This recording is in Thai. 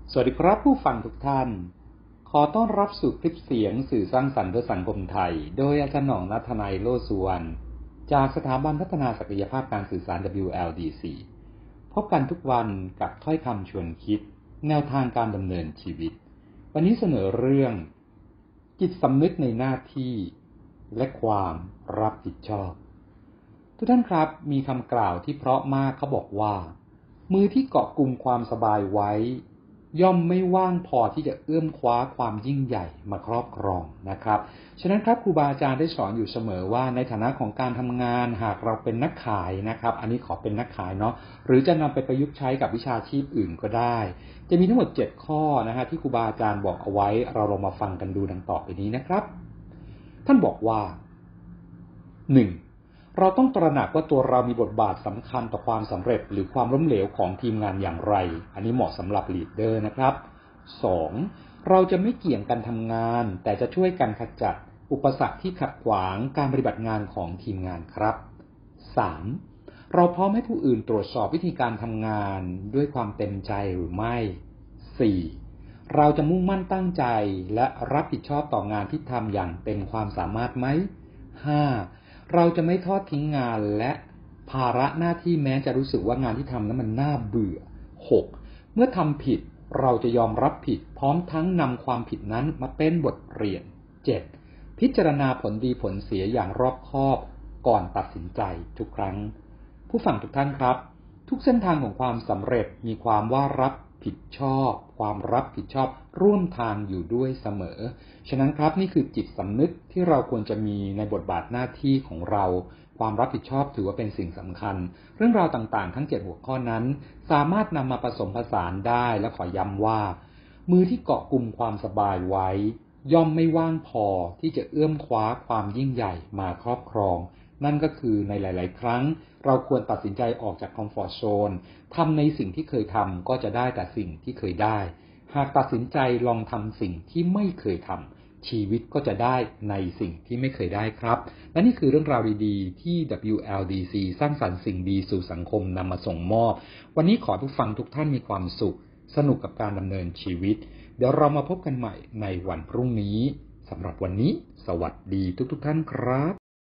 สวัสดีครับผู้ฟังทุกท่านขอต้อนรับสู่คลิปเสียงสื่อสร้างสรรค์เพื่อสังคมไทยโดยอาจารย์หน่อง ณัฐนัย โลสุวรรณจากสถาบันพัฒนาศักยภาพการสื่อสาร WLDC พบกันทุกวันกับถ้อยคำชวนคิดแนวทางการดำเนินชีวิตวันนี้เสนอเรื่องจิตสำนึกในหน้าที่และความรับผิดชอบทุกท่านครับมีคำกล่าวที่เพราะมากเขาบอกว่ามือที่เกาะกุมความสบายไว้ย่อมไม่ว่างพอที่จะเอื้อมคว้าความยิ่งใหญ่มาครอบครองนะครับฉะนั้นครับครูบาอาจารย์ได้สอนอยู่เสมอว่าในฐานะของการทำงานหากเราเป็นนักขายนะครับอันนี้ขอเป็นนักขายเนาะหรือจะนำไปประยุกต์ใช้กับวิชาชีพอื่นก็ได้จะมีทั้งหมด7ข้อนะฮะที่ครูบาอาจารย์บอกเอาไว้เราลองมาฟังกันดูดังต่อไปนี้นะครับท่านบอกว่า 1. เราต้องตระหนักว่าตัวเรามีบทบาทสำคัญต่อความสำเร็จหรือความล้มเหลวของทีมงานอย่างไรอันนี้เหมาะสำหรับลีดเดอร์นะครับ 2. เราจะไม่เกี่ยงกันทำงานแต่จะช่วยกันขจัดอุปสรรคที่ขัดขวางการปฏิบัติงานของทีมงานครับ 3. เราพร้อมให้ผู้อื่นตรวจสอบวิธีการทำงานด้วยความเต็มใจหรือไม่ 4. เราจะมุ่งมั่นตั้งใจและรับผิดชอบต่องานที่ทำอย่างเต็มความสามารถไหม 5. เราจะไม่ทอดทิ้งงานและภาระหน้าที่แม้จะรู้สึกว่างานที่ทำนั้นมันน่าเบื่อ 6. เมื่อทำผิดเราจะยอมรับผิดพร้อมทั้งนำความผิดนั้นมาเป็นบทเรียน 7. พิจารณาผลดีผลเสียอย่างรอบคอบก่อนตัดสินใจทุกครั้งผู้ฟังทุกท่านครับทุกเส้นทางของความสำเร็จมีความว่ารับผิดชอบความรับผิดชอบร่วมทางอยู่ด้วยเสมอฉะนั้นครับนี่คือจิตสำนึกที่เราควรจะมีในบทบาทหน้าที่ของเราความรับผิดชอบถือว่าเป็นสิ่งสำคัญเรื่องราวต่างๆทั้ง7หัวข้อนั้นสามารถนำมาผสมผสานได้และขอย้ำว่ามือที่เกาะกุมความสบายไว้ย่อมไม่ว่างพอที่จะเอื้อมคว้าความยิ่งใหญ่มาครอบครองนั่นก็คือในหลายๆครั้งเราควรตัดสินใจออกจากคอมฟอร์ตโซนทำในสิ่งที่เคยทำก็จะได้แต่สิ่งที่เคยได้หากตัดสินใจลองทำสิ่งที่ไม่เคยทำชีวิตก็จะได้ในสิ่งที่ไม่เคยได้ครับและนี่คือเรื่องราวดีๆที่ WLDC สร้างสรรค์สิ่งดีสู่สังคมนำมาส่งมอบวันนี้ขอผู้ฟังทุกท่านมีความสุขสนุกกับการดำเนินชีวิตเดี๋ยวเรามาพบกันใหม่ในวันพรุ่งนี้สำหรับวันนี้สวัสดีทุกๆท่านครับ